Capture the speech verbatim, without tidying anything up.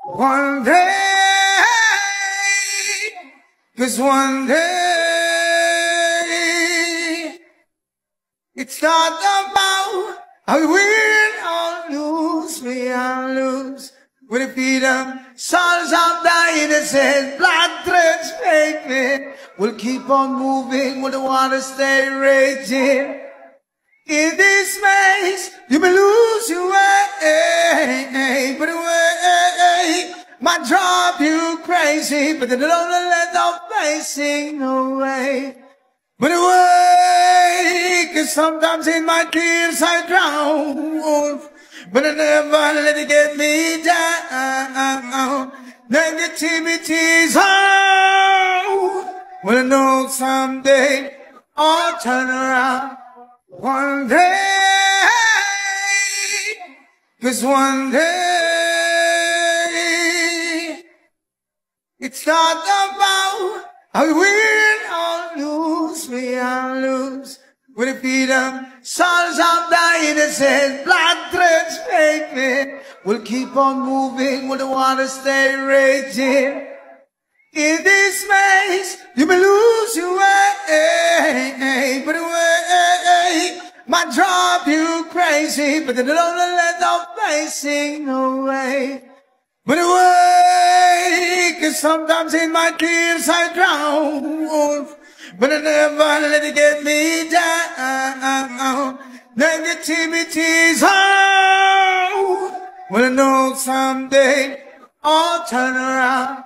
One day, 'cause one day, it's not about I win or lose, we all lose. With the freedom, souls of the innocent, blood threads make me. We'll keep on moving, will the water stay raging. In this maze, you may lose your way, but away might drive you crazy, but the loneliness of facing no way. But away, 'cause sometimes in my tears I drown, but I never let it get me down. Negativity's out. Well, I know someday I'll turn around. One day, 'cause one day, it's not about I win or lose, we all lose. With the freedom, souls of the innocent, blood threads make me. We'll keep on moving, will the water stay raging. In this maze, you may lose your way, but away might drive you crazy, but the loneliness of facing no way. But away, 'cause sometimes in my tears I drown, but I never let it get me down. Negativity's out. Well, I know someday I'll turn around.